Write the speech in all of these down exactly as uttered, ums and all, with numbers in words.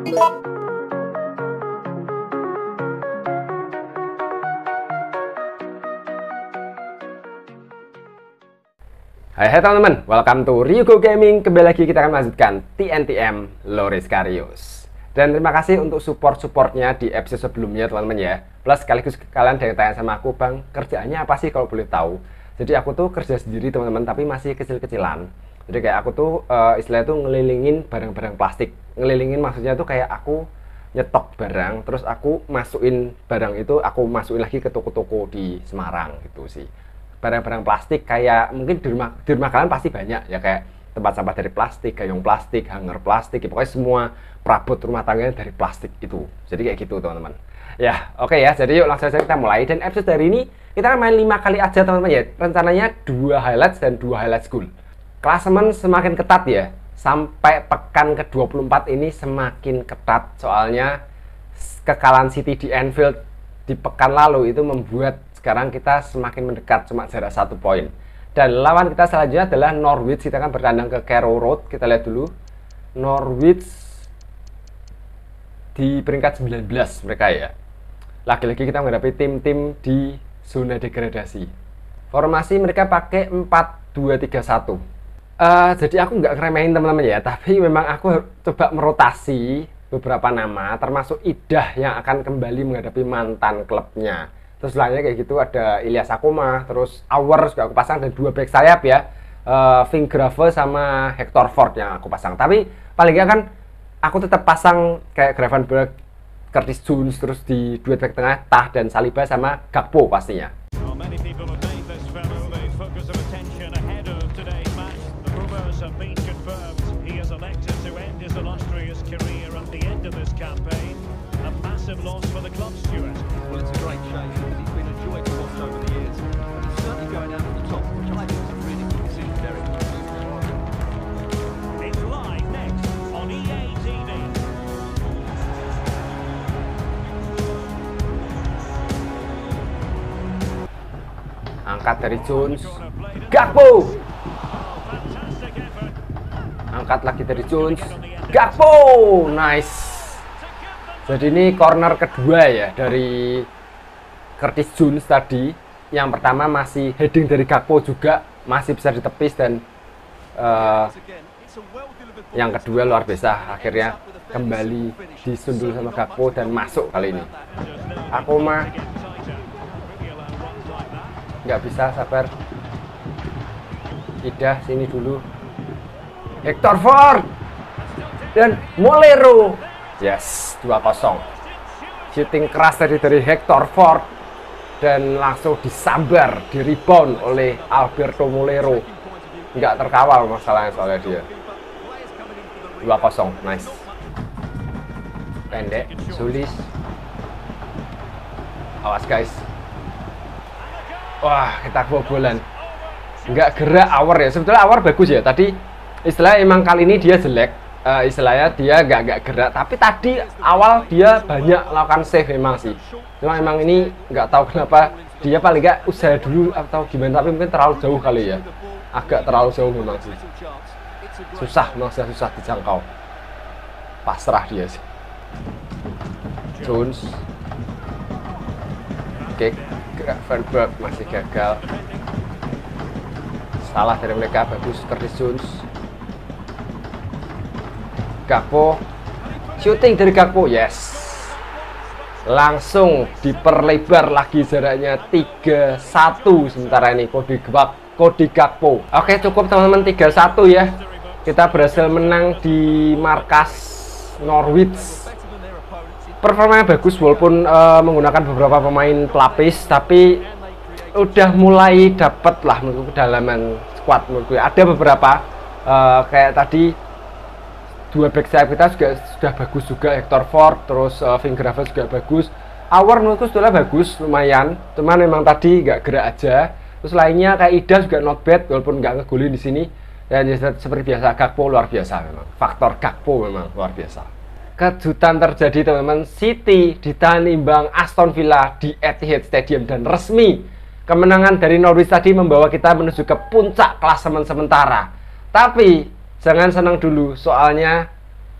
Hai hai teman-teman, welcome to Ryugo Gaming. Kembali lagi kita akan melanjutkan T N T M Loris Karius. Dan terima kasih untuk support-supportnya di episode sebelumnya teman-teman ya. Plus sekaligus kalian ada yang tanya sama aku, Bang, kerjaannya apa sih kalau boleh tahu? Jadi aku tuh kerja sendiri teman-teman, tapi masih kecil-kecilan. Jadi kayak aku tuh uh, istilahnya tuh ngelilingin barang-barang plastik. Ngelilingin maksudnya tuh kayak aku nyetok barang, terus aku masukin barang itu, aku masukin lagi ke toko-toko di Semarang gitu sih. Barang-barang plastik kayak mungkin di rumah di rumah kalian pasti banyak ya, kayak tempat sampah dari plastik, gayung plastik, hanger plastik, ya, pokoknya semua perabot rumah tangganya dari plastik itu. Jadi kayak gitu teman-teman. Ya oke ya, jadi yuk langsung saja kita mulai. Dan episode hari ini kita akan main lima kali aja teman-teman ya. Rencananya dua highlights dan dua highlights goal. Klasemen semakin ketat ya, sampai pekan ke dua puluh empat ini semakin ketat. Soalnya kekalahan City di Anfield di pekan lalu itu membuat sekarang kita semakin mendekat, cuma jarak satu poin. Dan lawan kita selanjutnya adalah Norwich. Kita akan bertandang ke Carrow Road. Kita lihat dulu. Norwich di peringkat sembilan belas mereka ya. Lagi-lagi kita menghadapi tim-tim di zona degradasi. Formasi mereka pakai empat dua tiga satu. Uh, jadi aku nggak ngeremehin teman-teman ya, tapi memang aku coba merotasi beberapa nama, termasuk Idah yang akan kembali menghadapi mantan klubnya. Terus lainnya kayak gitu, ada Ilyas Akoma, terus Auer juga aku pasang, dan dua back sayap ya, uh, Vink Grave sama Hector Ford yang aku pasang. Tapi paling nggak kan aku tetap pasang kayak Gravenberch, Curtis Jones, terus di duet back tengah Tah dan Saliba sama Gakpo pastinya. Angkat dari Jones, Gakpo. Angkat lagi dari Jones, Gakpo. Nice. Jadi ini corner kedua ya dari Curtis Jones tadi. Yang pertama masih heading dari Gakpo juga, masih bisa ditepis, dan uh, yang kedua luar biasa, akhirnya kembali disundul sama Gakpo dan masuk kali ini. Aku mah nggak bisa sabar. Idah sini dulu. Hector Ford dan Molero. Yes, dua kosong. Shooting keras tadi dari Hector Ford dan langsung disambar, di rebound oleh Alberto Molero. Nggak terkawal masalahnya soalnya dia. dua kosong, nice. Pendek, Sulis. Awas guys. Wah, kita kebobolan. Nggak gerak Auer ya. Sebetulnya Auer bagus ya. Tadi istilahnya emang kali ini dia jelek. Uh, istilahnya dia nggak nggak gerak. Tapi tadi awal dia banyak lakukan save memang sih. Cuma emang ini nggak tahu kenapa dia paling nggak usaha dulu atau gimana. Tapi mungkin terlalu jauh kali ya. Agak terlalu jauh memang sih. Susah, masih susah dijangkau. Pasrah dia sih. Jones. Oke. Gravenberch masih gagal. Salah dari mereka, bagus Curtis Jones. Gakpo, shooting dari Gakpo, yes. Langsung diperlebar lagi jaraknya tiga satu sementara ini kode Gak kode Gakpo. Oke, cukup teman-teman, tiga satu ya. Kita berhasil menang di markas Norwich. Performanya bagus walaupun uh, menggunakan beberapa pemain pelapis, tapi udah mulai dapet lah menurutku kedalaman squad menurutku. Ada beberapa uh, kayak tadi dua back sayap kita juga sudah bagus juga, Hector Ford, terus uh, Vink Grave juga bagus. Auer menurutku sudah bagus, lumayan. Cuman memang tadi nggak gerak aja. Terus lainnya kayak Idah juga not bad walaupun nggak ngegolin di sini. Dan ya, seperti biasa Gakpo luar biasa memang. Faktor Gakpo memang luar biasa. Kejutan terjadi teman-teman, City ditahan imbang Aston Villa di Etihad Stadium, dan resmi kemenangan dari Norwich tadi membawa kita menuju ke puncak klasemen sementara. Tapi jangan senang dulu, soalnya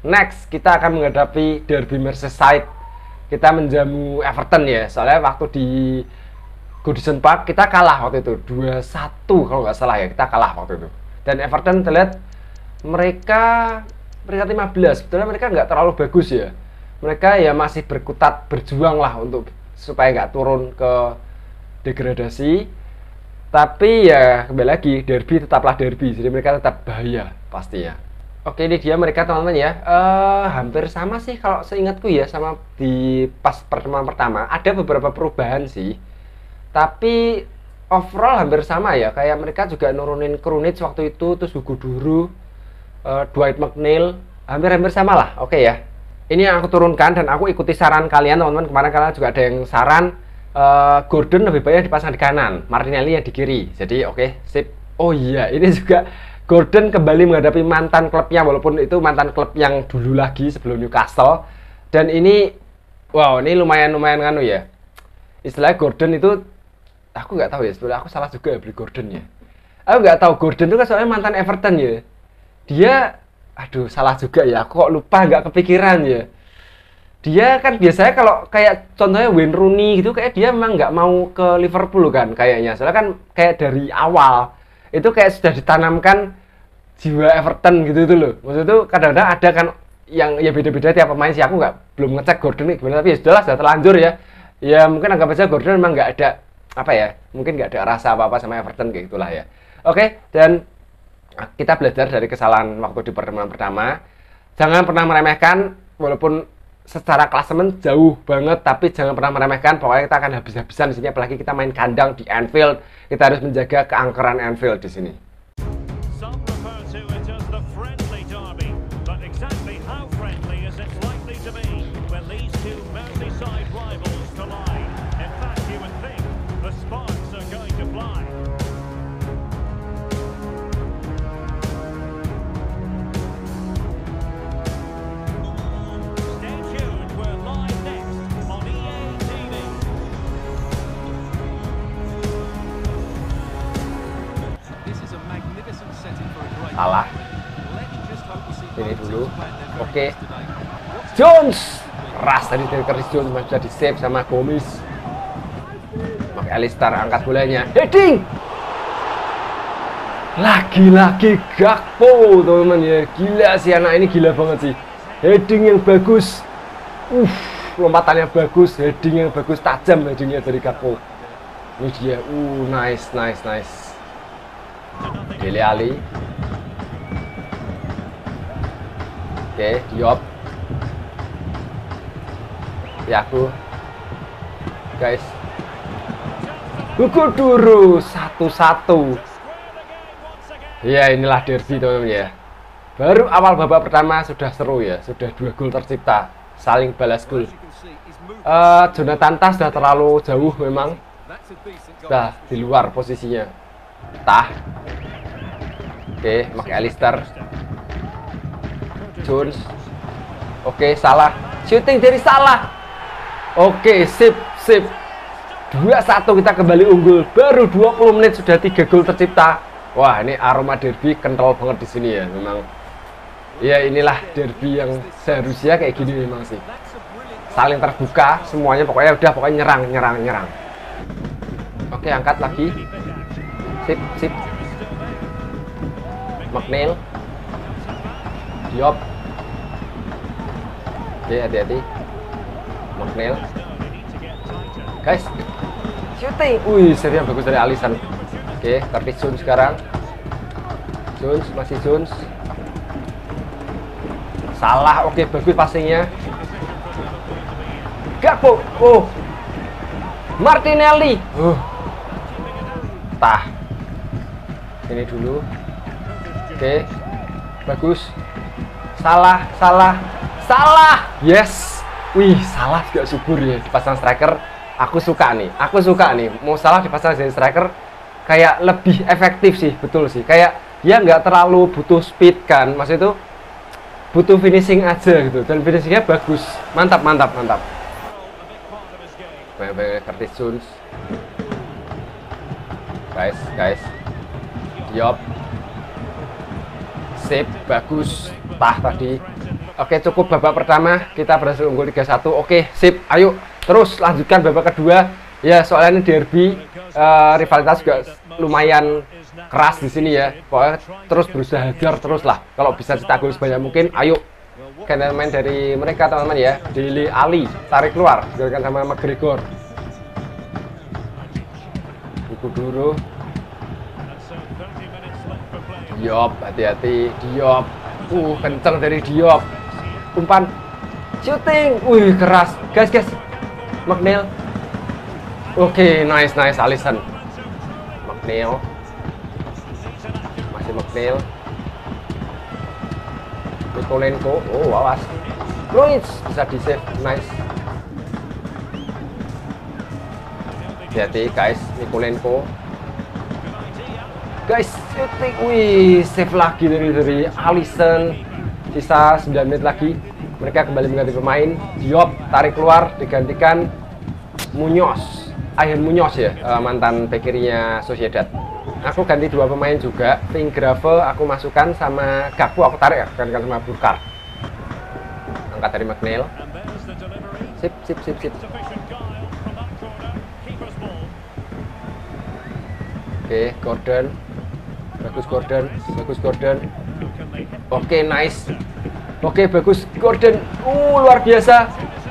Next, kita akan menghadapi Derby Merseyside. Kita menjamu Everton ya. Soalnya waktu di Goodison Park kita kalah waktu itu dua satu kalau nggak salah ya. Kita kalah waktu itu. Dan Everton terlihat mereka peringkat lima belas. Sebetulnya mereka nggak terlalu bagus ya. Mereka ya masih berkutat berjuang lah untuk supaya nggak turun ke degradasi. Tapi ya kembali lagi, derby tetaplah derby. Jadi mereka tetap bahaya pastinya. Oke, ini dia mereka teman-teman ya. Uh, hampir sama sih kalau seingatku ya sama di pas pertemuan pertama. Ada beberapa perubahan sih. Tapi overall hampir sama ya. Kayak mereka juga nurunin Krunic waktu itu, terus Hugo Duru, uh, Dwight McNeil, hampir-hampir sama lah. Oke ya. Ini yang aku turunkan dan aku ikuti saran kalian teman-teman. Kemarin kalian juga ada yang saran uh, Gordon lebih banyak dipasang di kanan, Martinelli yang di kiri. Jadi oke, okay, sip. Oh iya, ini juga Gordon kembali menghadapi mantan klubnya, walaupun itu mantan klub yang dulu lagi sebelum Newcastle. Dan ini, wow, ini lumayan-lumayan nganu ya. Istilahnya Gordon itu, aku nggak tahu ya, sebenarnya aku salah juga ya beli Gordon ya. Aku nggak tahu, Gordon itu kan soalnya mantan Everton ya. Dia, aduh salah juga ya, aku kok lupa, nggak kepikiran ya. Dia kan biasanya kalau kayak contohnya Wayne Rooney gitu, kayak dia memang nggak mau ke Liverpool kan kayaknya. Soalnya kan kayak dari awal itu kayak sudah ditanamkan jiwa Everton gitu itu loh. Maksud itu kadang-kadang ada kan yang ya beda-beda tiap pemain sih. Aku nggak belum ngecek Gordon nih gimana, tapi ya sudahlah, sudah terlanjur ya. Ya mungkin anggap aja Gordon memang nggak ada apa ya, mungkin nggak ada rasa apa-apa sama Everton kayak gitulah ya. Oke, dan kita belajar dari kesalahan waktu di pertemuan pertama. Jangan pernah meremehkan, walaupun secara klasemen jauh banget, tapi jangan pernah meremehkan. Pokoknya kita akan habis-habisan di sini, apalagi kita main kandang di Anfield. Kita harus menjaga keangkeran Anfield di sini. Salah. Ini dulu. Oke. Jones. Ras tadi dari Chris Jones masih bisa di save sama Gomez. Oke, Alistar angkat bolanya. Heading. Lagi-lagi Gakpo, teman-teman ya. Gila sih anak ini, gila banget sih. Heading yang bagus. Uh, lompatannya bagus, heading yang bagus, tajam headingnya dari Gakpo. Ini dia. Uh, nice, nice, nice. Dele Alli. Oke, Diop. Ya aku. Guys. Hugo Duru satu satu. Ya inilah derby teman-teman ya. Baru awal babak pertama sudah seru ya, sudah dua gol tercipta, saling balas gol. Uh, Jonathan Tah sudah terlalu jauh memang. Sudah di luar posisinya. Tah. Oke, pakai Alistar. Jones. Oke, salah. Shooting dari Salah. Oke, sip, sip. dua satu kita kembali unggul. Baru dua puluh menit sudah tiga gol tercipta. Wah, ini aroma derby kental banget di sini ya, memang. Ya, inilah derby yang seharusnya kayak gini memang sih. Saling terbuka semuanya, pokoknya udah pokoknya nyerang, nyerang, nyerang. Oke, angkat lagi. Sip, sip. McNeil. Diop. Oke, hati-hati. McNeil. Guys, shooting. Wih, seri yang bagus dari Alisson. Oke, tapi Jones sekarang. Jones, masih Jones. Salah, oke, bagus passingnya. Gakpo. Oh. Martinelli. Uh. Tah. Ini dulu. Oke. Bagus. Salah, salah. Salah. Yes. Wih, Salah juga subur ya dipasang striker. Aku suka nih. Aku suka nih. Mau Salah dipasang jadi striker kayak lebih efektif sih, betul sih. Kayak dia nggak terlalu butuh speed kan. Maksud itu butuh finishing aja gitu. Dan finishingnya bagus. Mantap, mantap, mantap. Baik-baik Curtis Jones. Guys, guys. Diop. Sip, bagus. Tah tadi. Oke, cukup babak pertama kita berhasil unggul tiga satu. Oke, sip. Ayo terus lanjutkan babak kedua. Ya, soalnya ini derby, uh, rivalitas juga lumayan keras di sini ya. Pokoknya terus berusaha hajar terus lah. Kalau bisa cetak gol sebanyak mungkin, ayo. Karena main dari mereka teman-teman ya. Dele Alli tarik keluar, dilakukan sama McGregor. Buku dulu. Diop, hati-hati. Diop. Uh, kenceng dari Diop. Umpan. Shooting. Wih, keras. Guys, guys. McNeil. Oke, okay, nice, nice. Alisson. McNeil. Masih McNeil. Mikolenko. Oh, awas. Krunic bisa di-save. Nice. Hati-hati, guys. Mikolenko. Guys, shooting. Wih, save lagi dari dari Alisson. Sisa sembilan menit lagi. Mereka kembali mengganti pemain. Diop tarik keluar, digantikan Munoz. Ayhan Munoz ya, mantan bek kirinya Sociedad. Aku ganti dua pemain juga. Vingrave aku masukkan sama Gakpo aku tarik ya, gantikan sama Burkhardt. Angkat dari McNeil. Sip, sip, sip, sip. Oke, Gordon. Bagus Gordon, bagus Gordon. Oke, nice. Oke, bagus Gordon. Uh, luar biasa.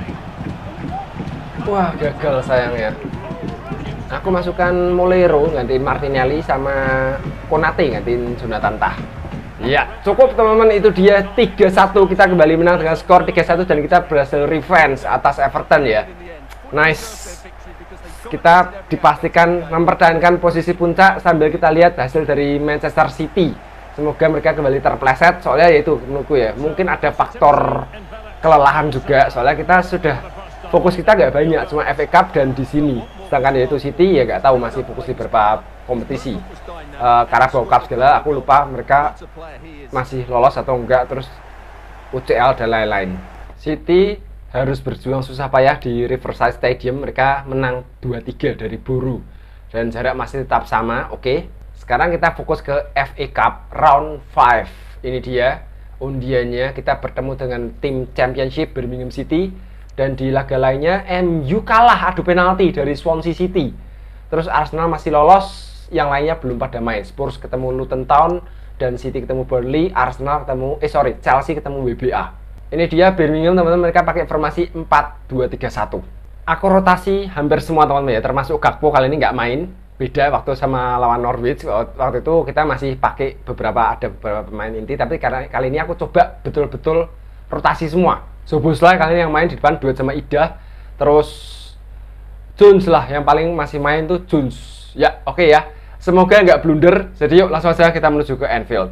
Wah, gagal sayangnya. Aku masukkan Molero, gantiin Martinelli sama Konate, gantiin Jonathan Tah. Ya, cukup teman-teman, itu dia tiga satu. Kita kembali menang dengan skor tiga satu dan kita berhasil revenge atas Everton ya. Nice. Kita dipastikan mempertahankan posisi puncak sambil kita lihat hasil dari Manchester City. Semoga mereka kembali terpleset, soalnya yaitu menurutku ya, mungkin ada faktor kelelahan juga, soalnya kita sudah fokus kita nggak banyak, cuma F A Cup dan di sini. Sedangkan yaitu City ya nggak tahu masih fokus di beberapa kompetisi. Uh, Carabao Cup segala aku lupa mereka masih lolos atau enggak, terus U C L dan lain-lain. City harus berjuang susah payah di Riverside Stadium, mereka menang dua tiga dari Boro dan jarak masih tetap sama. Oke, okay. Sekarang kita fokus ke F A Cup Round lima. Ini dia undiannya, kita bertemu dengan tim Championship Birmingham City, dan di laga lainnya M U kalah adu penalti dari Swansea City. Terus Arsenal masih lolos, yang lainnya belum pada main. Spurs ketemu Luton Town dan City ketemu Burnley, Arsenal ketemu eh sorry Chelsea ketemu W B A. Ini dia Birmingham teman-teman, mereka pakai formasi empat dua tiga satu. Aku rotasi hampir semua teman-teman ya, termasuk Gakpo kali ini nggak main. Beda waktu sama lawan Norwich, waktu itu kita masih pakai beberapa, ada beberapa pemain inti, tapi karena kali ini aku coba betul-betul rotasi semua. Szoboszlai kali ini yang main di depan, duet sama Ida. Terus Jones lah yang paling masih main tuh Jones. Ya, oke okay ya. Semoga nggak blunder. Jadi yuk langsung saja kita menuju ke Anfield.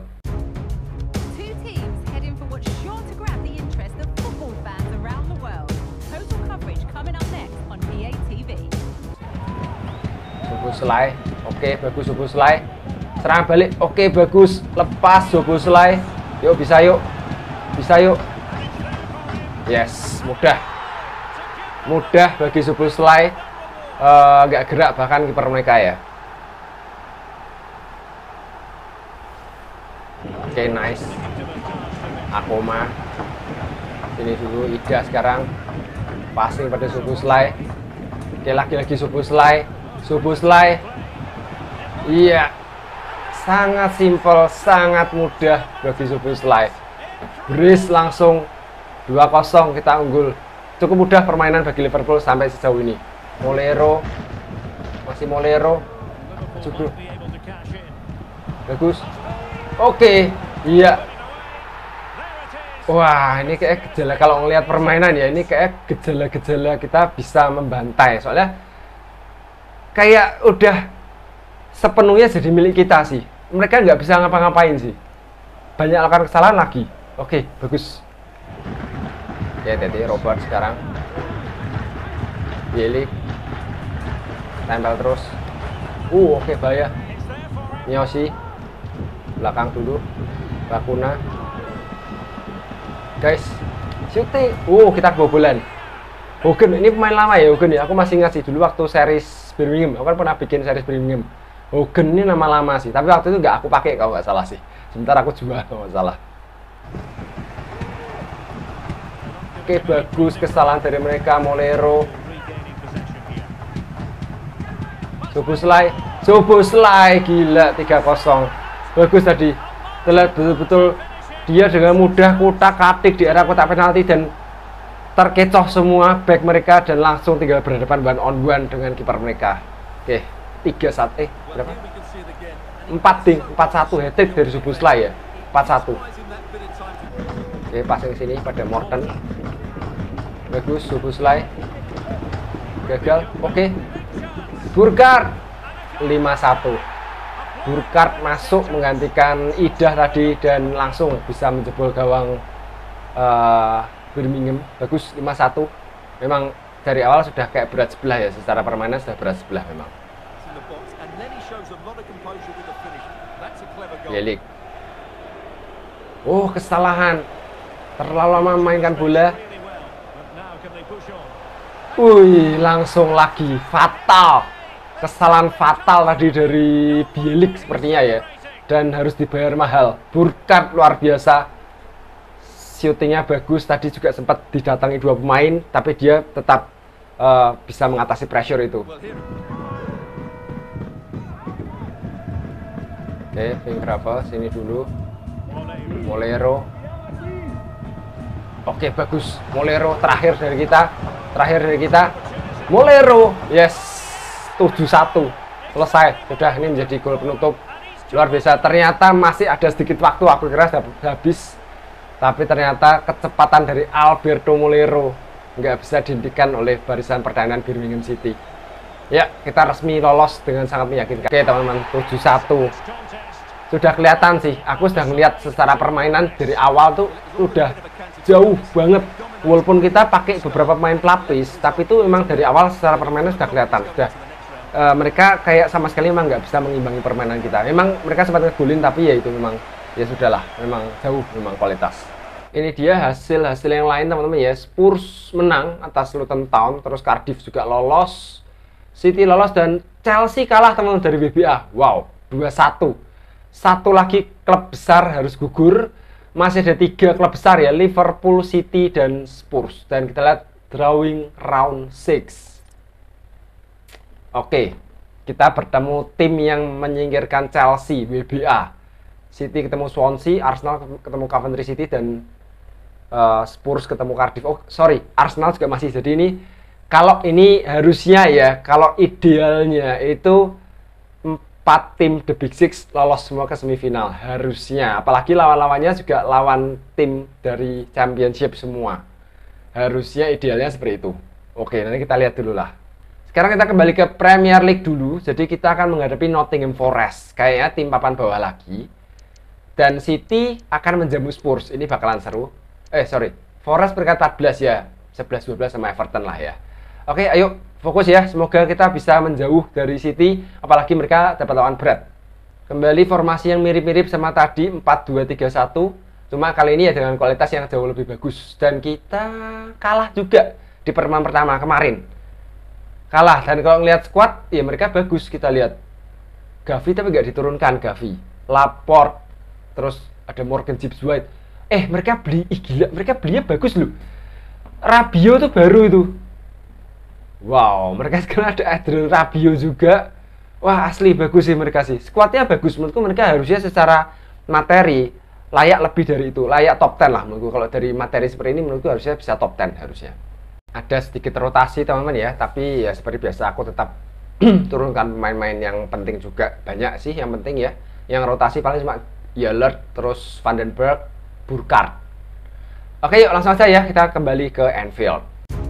Szoboszlai, oke bagus Szoboszlai. Serang balik, oke bagus. Lepas Szoboszlai. Yuk bisa yuk, bisa yuk. Yes, mudah, mudah bagi Szoboszlai. Uh, nggak gerak bahkan kiper mereka ya. Oke, okay, nice. Akoma. Ini dulu Ida sekarang. Passing pada Szoboszlai. Oke, okay, lagi-lagi Szoboszlai. Szoboszlai. Iya. Sangat simpel, sangat mudah bagi Szoboszlai. Brace langsung dua kosong kita unggul. Cukup mudah permainan bagi Liverpool sampai sejauh ini. Molero. Masih Molero. Cukup. Bagus. Oke, okay. Iya. Wah, ini kayak gejala kalau ngelihat permainan ya, ini kayak gejala-gejala kita bisa membantai. Soalnya kayak udah sepenuhnya jadi milik kita sih. Mereka nggak bisa ngapa-ngapain sih. Banyak lakukan kesalahan lagi. Oke, bagus. Ya, jadi Robert sekarang. Yelik. Tempel terus. Uh, oke, bahaya. Nyosi. Belakang dulu. Bakuna. Guys, shooting. Uh, kita kebobolan. Hogan, ini pemain lama ya Hogan ya. Aku masih ingat sih dulu waktu series Birmingham. Aku kan pernah bikin series Birmingham. Hogan ini nama lama sih. Tapi waktu itu nggak aku pakai kalau nggak salah sih. Sebentar aku jual kalau nggak salah. Oke, bagus, kesalahan dari mereka. Molero, Szoboszlai, Szoboszlai, gila, tiga kosong. Bagus tadi, terlihat betul-betul dia dengan mudah kutak-katik di area kotak penalti dan terkecoh semua back mereka dan langsung tinggal berhadapan one on one dengan kiper mereka. Oke, tiga satu, eh berapa? empat ding, empat satu hat-trick dari Szoboszlai ya. empat satu. Oke, passing sini pada Morten. Bagus, Szoboszlai. Gagal. Oke. Burkhardt lima satu. Burkhardt masuk menggantikan Idah tadi dan langsung bisa menjebol gawang uh, Birmingham. Bagus, lima satu. Memang dari awal sudah kayak berat sebelah ya, secara permainan sudah berat sebelah memang. Bielik. Oh, kesalahan. Terlalu lama memainkan bola. Wih, langsung lagi fatal. Kesalahan fatal tadi dari Bielik sepertinya ya. Dan harus dibayar mahal. Burkhardt luar biasa. Shootingnya bagus. Tadi juga sempat didatangi dua pemain, tapi dia tetap uh, bisa mengatasi pressure itu. Oke, Vingravel sini dulu. Molero. Oke, bagus. Molero terakhir dari kita. Terakhir dari kita. Molero. Yes. tujuh satu. Selesai. Sudah, ini menjadi gol penutup. Luar biasa. Ternyata masih ada sedikit waktu. Aku kira sudah habis. Tapi ternyata kecepatan dari Alberto Molero nggak bisa dihentikan oleh barisan pertahanan Birmingham City. Ya, kita resmi lolos dengan sangat meyakinkan. Oke, teman-teman, tujuh satu. Sudah kelihatan sih, aku sudah ngelihat secara permainan dari awal tuh udah jauh banget. Walaupun kita pakai beberapa pemain pelapis, tapi itu memang dari awal secara permainan sudah kelihatan. Sudah e, mereka kayak sama sekali memang nggak bisa mengimbangi permainan kita. Memang mereka sempat ngegolin, tapi ya itu memang ya sudahlah, memang jauh memang kualitas. Ini dia hasil-hasil yang lain teman-teman ya. Spurs menang atas Luton Town, terus Cardiff juga lolos. City lolos dan Chelsea kalah teman-teman dari W B A. Wow, dua satu. Satu lagi klub besar harus gugur. Masih ada tiga klub besar ya, Liverpool, City, dan Spurs. Dan kita lihat drawing round enam. Oke, kita bertemu tim yang menyingkirkan Chelsea, W B A. City ketemu Swansea, Arsenal ketemu Coventry City, dan uh, Spurs ketemu Cardiff. Oh, sorry, Arsenal juga masih. Jadi ini kalau ini harusnya ya, kalau idealnya itu empat tim The Big Six lolos semua ke semifinal. Harusnya, apalagi lawan-lawannya juga lawan tim dari Championship semua. Harusnya idealnya seperti itu. Oke, nanti kita lihat dulu lah. Sekarang kita kembali ke Premier League dulu. Jadi kita akan menghadapi Nottingham Forest. Kayaknya tim papan bawah lagi. Dan City akan menjamu Spurs. Ini bakalan seru. Eh, sorry. Forest peringkat empat belas ya. sebelas dua belas sama Everton lah ya. Oke, ayo fokus ya. Semoga kita bisa menjauh dari City, apalagi mereka dapat lawan berat. Kembali formasi yang mirip-mirip sama tadi, empat dua tiga satu. Cuma kali ini ya dengan kualitas yang jauh lebih bagus. Dan kita kalah juga di pertemuan pertama kemarin. Kalah, dan kalau ngelihat squad, ya mereka bagus. Kita lihat Gavi tapi nggak diturunkan. Gavi, Laporte, terus ada Morgan Gibbs White. Eh, mereka beli, ih gila, mereka belinya bagus loh. Rabiot tuh baru itu. Wow, mereka sekarang ada Adrien Rabiot juga. Wah, asli bagus sih mereka sih. Skuadnya bagus, menurutku mereka harusnya secara materi layak lebih dari itu. Layak top sepuluh lah menurutku. Kalau dari materi seperti ini menurutku harusnya bisa top sepuluh harusnya. Ada sedikit rotasi teman-teman ya, tapi ya seperti biasa aku tetap turunkan pemain-pemain yang penting juga. Banyak sih yang penting ya. Yang rotasi paling cuma Yellert, terus Van den Berg, Burkhardt. Oke, yuk langsung aja ya, kita kembali ke Anfield.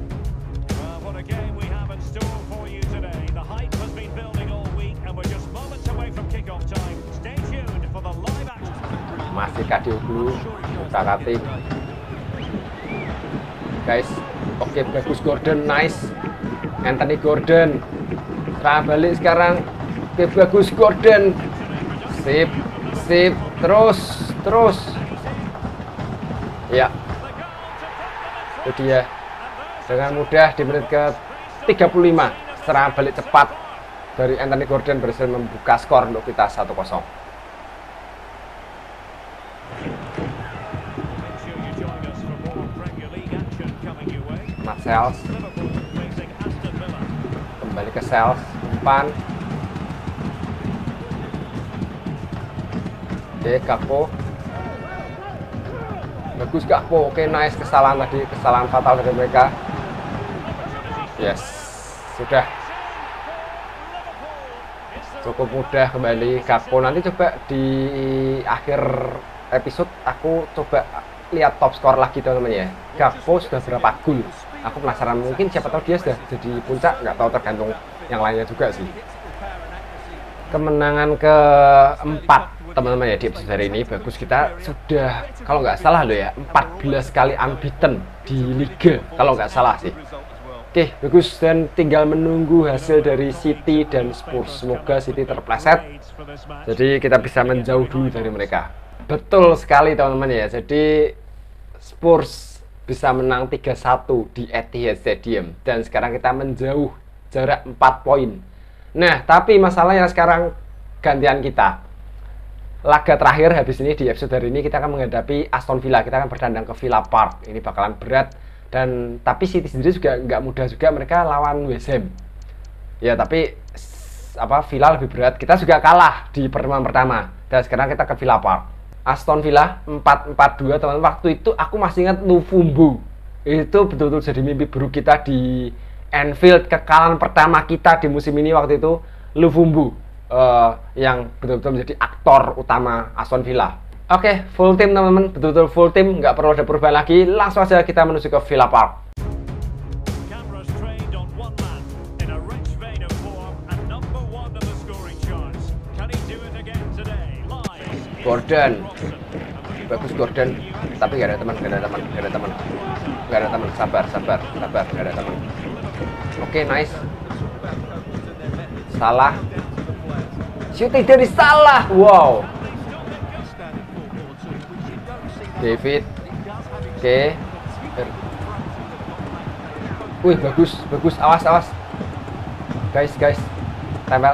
Masih Kadioglu, Utak-atik. Guys, oke, bagus Gordon, nice. Anthony Gordon. Serang balik sekarang. Oke, bagus Gordon. Sip, sip, terus, terus. Ya. Itu dia. Dengan mudah di menit ke tiga puluh lima. Serangan balik cepat dari Anthony Gordon berhasil membuka skor untuk kita satu kosong. Sales. Kembali ke Sales, umpan. Oke, Gakpo. Bagus Gakpo. Oke, nice. Kesalahan tadi, kesalahan fatal dari mereka. Yes, sudah. Cukup mudah kembali Gakpo. Nanti coba di akhir episode aku coba lihat top skor lagi teman-teman ya. Gakpo sudah berapa gol? Aku penasaran, mungkin siapa tahu dia sudah jadi puncak, nggak tahu, tergantung yang lainnya juga sih. Kemenangan keempat teman-teman ya di episode hari ini. Bagus, kita sudah kalau nggak salah loh ya empat belas kali unbeaten di liga kalau nggak salah sih. Oke, bagus, dan tinggal menunggu hasil dari City dan Spurs. Semoga City terpleset jadi kita bisa menjauh dulu dari mereka. Betul sekali teman-teman ya, jadi Spurs bisa menang tiga satu di Etihad Stadium dan sekarang kita menjauh jarak empat poin. Nah, tapi masalahnya sekarang gantian kita. Laga terakhir habis ini di episode hari ini kita akan menghadapi Aston Villa. Kita akan bertandang ke Villa Park. Ini bakalan berat, dan tapi City sendiri juga nggak mudah juga, mereka lawan West Ham. Ya, tapi apa Villa lebih berat. Kita juga kalah di pertemuan pertama dan sekarang kita ke Villa Park. Aston Villa empat empat dua teman-teman. Waktu itu aku masih ingat Lufumbu. Itu betul-betul jadi mimpi buruk kita di Anfield, kekalahan pertama kita di musim ini waktu itu. Lufumbu uh, yang betul-betul menjadi aktor utama Aston Villa. Oke, okay, full tim teman-teman, betul-betul full tim, nggak perlu ada perubahan lagi. Langsung aja kita menuju ke Villa Park. Gordon, bagus Gordon, tapi nggak ada teman, nggak ada teman, nggak ada teman, nggak ada teman. Sabar, sabar, sabar, nggak ada teman. Oke, okay, nice. Salah. Shooting dari Salah. Wow. David. Oke. Okay. Wih, bagus, bagus. Awas, awas. Guys, guys. Tempel.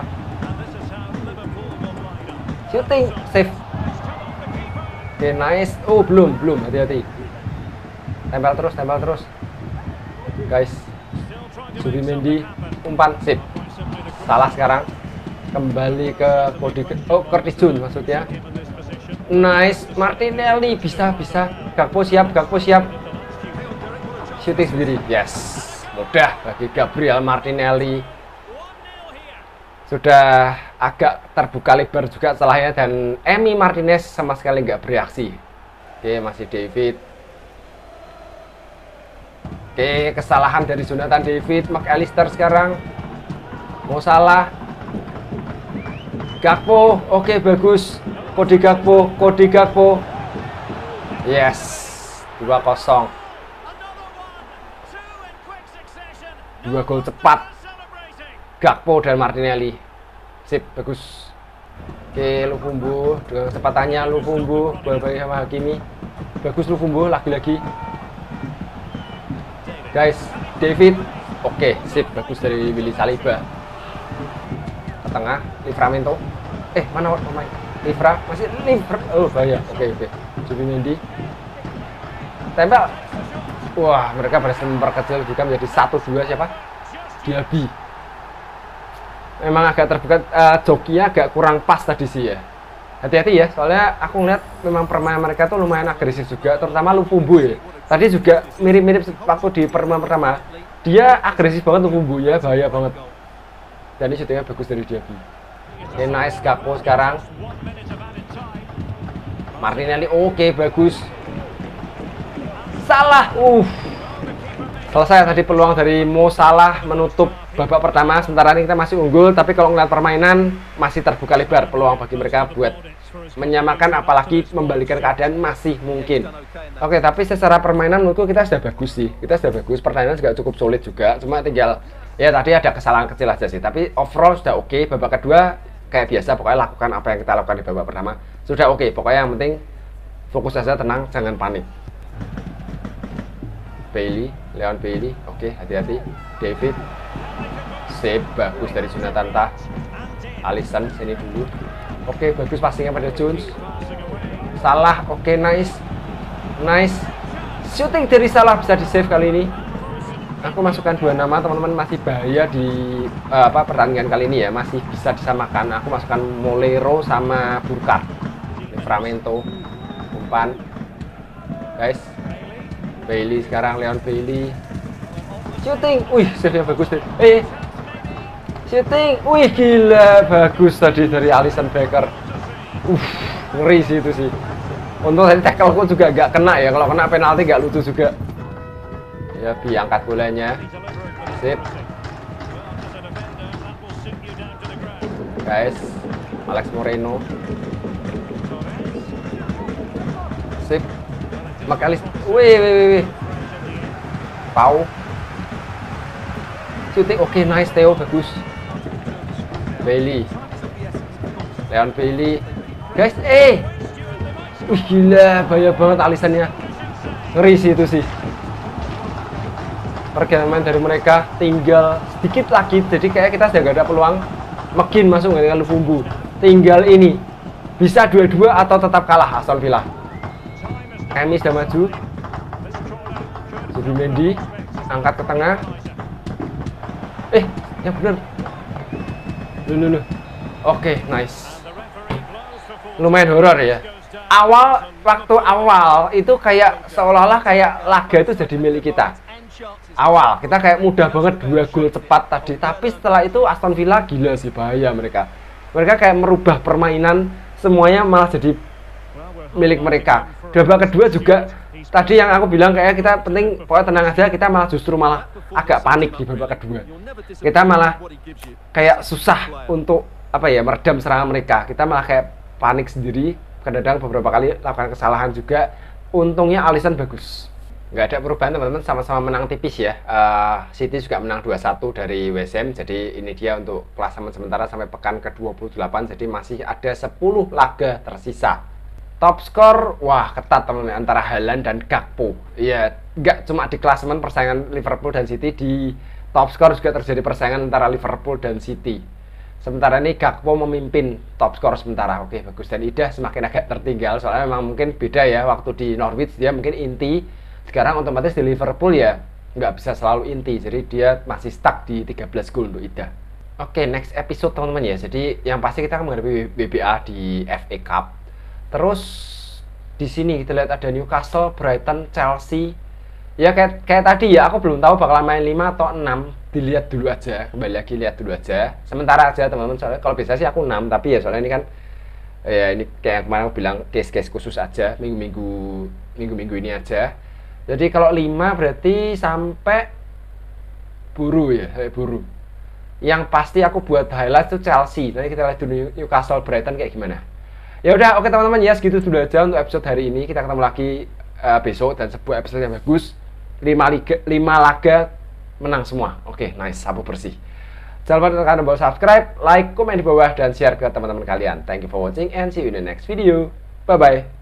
Shooting, save. Oke, okay, nice. Oh, belum, belum. Hati-hati. Tempel terus, tempel terus. Guys. Zubimendi, umpan, sip. Salah sekarang. Kembali ke Cody, oh Curtis Jones maksudnya. Nice, Martinelli, bisa, bisa. Gakpo siap, Gakpo siap. Shooting sendiri, yes. Mudah bagi Gabriel Martinelli. Sudah agak terbuka lebar juga salahnya, dan Emi Martinez sama sekali nggak bereaksi. Oke, masih David. Oke, kesalahan dari Jonathan David. McAllister sekarang. Mo Salah. Gakpo. Oke, bagus. Cody Gakpo. Cody Gakpo. Yes. dua kosong. Dua gol cepat. Gakpo dan Martinelli. Sip, bagus. Oke, Lufumbu. Dengan kecepatannya Lufumbu. Bola-bola sama Hakimi. Bagus Lufumbu, lagi-lagi. Guys, David, oke, okay, sip, bagus dari Willy Saliba. Ke tengah, Livramento. Eh, mana pemain? Livra, masih Livra. Oh, bahaya. Oke, okay, oke. Okay. Zubimendi. Tempel. Wah, mereka berhasil memperkecil juga menjadi satu dua siapa? Diaby. Memang agak terbuka, uh, jokinya agak kurang pas tadi sih ya. Hati-hati ya, soalnya aku ngeliat memang permainan mereka tuh lumayan agresif juga, terutama Lufumbu ya. Tadi juga mirip-mirip waktu di pertemuan pertama. Dia agresif banget Lufumbu ya, bahaya banget. Dan ini syutingnya bagus dari Diaby. Oke, nice Gakpo sekarang. Martinelli, oke, okay, bagus. Salah, uh. Selesai tadi peluang dari Mo Salah menutup babak pertama. Sementara ini kita masih unggul, tapi kalau ngeliat permainan masih terbuka lebar peluang bagi mereka buat menyamakan, apalagi membalikan keadaan masih mungkin. Oke, tapi secara permainan menurutku kita sudah bagus sih. Kita sudah bagus, pertandingan juga cukup sulit juga. Cuma tinggal ya tadi ada kesalahan kecil aja sih. Tapi overall sudah oke. Babak kedua kayak biasa, pokoknya lakukan apa yang kita lakukan di babak pertama. Sudah oke. Pokoknya yang penting fokus saja, tenang, jangan panik. Bailey, Leon Bailey, oke, hati-hati. David, save, bagus dari Jonathan Tah. Alisson sini dulu. Oke, bagus passingnya pada Jones. Salah, oke, nice. Nice. Shooting dari Salah bisa di save kali ini. aku masukkan dua nama, teman-teman masih bahaya di uh, apa pertandingan kali ini ya, masih bisa disamakan. Aku masukkan Molero sama Burkhardt, Livramento, umpan, guys. Bailey sekarang, Leon Bailey, shooting, wih, save-nya bagus deh. Eh, shooting, wih gila, bagus tadi dari Alisson Becker. Uh, ngeri sih itu sih. Untung tadi tackle-ku juga gak kena ya, kalau kena penalti gak lucu juga. Ya, diangkat bolanya. Sip. Guys, Alex Moreno. Sip. Makalis. Wih, wih, wih, wih. Pau. Shooting, oke, okay, nice Theo, bagus. Bailey. Leon Bailey. Guys, eh. Wih, gila, bahaya banget Alisson-nya. Ngeri sih itu sih. Pergerakan dari mereka tinggal sedikit lagi, jadi kayak kita sudah gak ada peluang. Makin masuk dengan Luvumbu. Tinggal ini bisa dua-dua atau tetap kalah Aston Villa. Kami sudah maju. Zubimendi angkat ke tengah. Eh, yang benar. Loh, loh, loh. Oke, nice. Lumayan horor ya. Awal waktu awal itu kayak seolah-olah kayak laga itu jadi milik kita. Awal kita kayak mudah banget dua gol cepat tadi, tapi setelah itu Aston Villa gila sih, bahaya mereka. Mereka kayak merubah permainan, semuanya malah jadi milik mereka. Babak kedua juga tadi yang aku bilang kayak kita penting pokoknya tenang aja, kita malah justru malah agak panik di babak kedua. Kita malah kayak susah untuk apa ya meredam serangan mereka. Kita malah kayak panik sendiri. Kadang-kadang beberapa kali lakukan kesalahan juga. Untungnya Alisson bagus. Nggak ada perubahan teman-teman, sama-sama menang tipis ya. uh, City juga menang dua satu dari West Ham. Jadi ini dia untuk klasemen sementara sampai pekan ke dua puluh delapan. Jadi masih ada sepuluh laga tersisa. Top skor, wah ketat teman-teman, antara Haaland dan Gakpo. Iya, nggak cuma di klasemen persaingan Liverpool dan City, di top skor juga terjadi persaingan antara Liverpool dan City. Sementara ini Gakpo memimpin top skor sementara. Oke, bagus. Dan Ida semakin agak tertinggal, soalnya memang mungkin beda ya. Waktu di Norwich dia mungkin inti, sekarang otomatis di Liverpool ya nggak bisa selalu inti, jadi dia masih stuck di tiga belas gol untuk Ida. Oke, next episode teman-teman ya. Jadi yang pasti kita akan menghadapi W B A di F A Cup. Terus di sini kita lihat ada Newcastle, Brighton, Chelsea. Ya kayak kayak tadi ya, aku belum tahu bakal main lima atau enam. Dilihat dulu aja, kembali lagi lihat dulu aja. Sementara aja teman-teman, soalnya kalau biasa sih aku enam, tapi ya soalnya ini kan ya ini kayak kemarin aku bilang case-case khusus aja, minggu-minggu minggu-minggu ini aja. Jadi kalau lima berarti sampai buru ya, sampai buru. Yang pasti aku buat highlight itu Chelsea. Nanti kita lihat dulu Newcastle, Brighton kayak gimana. Ya udah, oke teman-teman ya, segitu dulu aja untuk episode hari ini. Kita ketemu lagi uh, besok dan sebuah episode yang bagus. lima liga, lima laga menang semua. Oke, nice, sapu bersih. Jangan lupa tekan tombol subscribe, like, komen di bawah dan share ke teman-teman kalian. Thank you for watching and see you in the next video. Bye bye.